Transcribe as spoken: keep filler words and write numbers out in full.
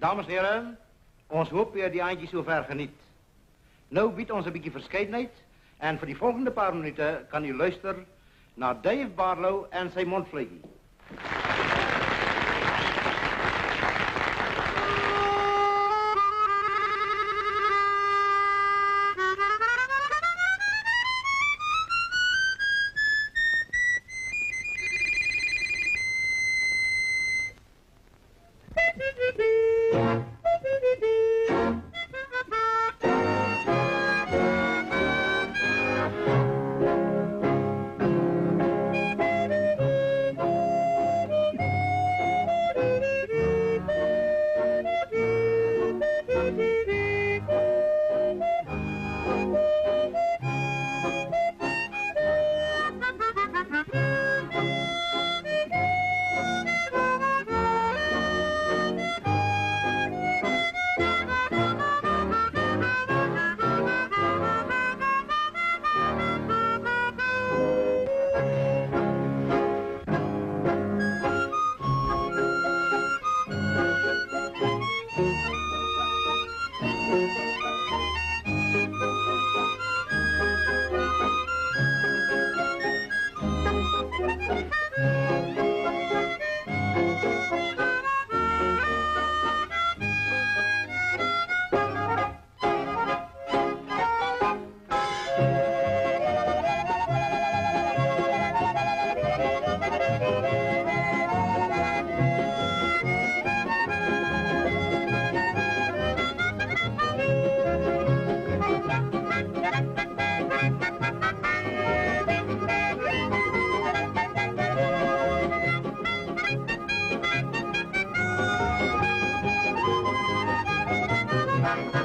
Dames en heren, ons hoop u die aandje zover geniet. Nou biedt ons een beetje verscheidenheid en voor die volgende paar minuten kan u luisteren naar Dave Barlow en zijn mondvleugel. Thank you.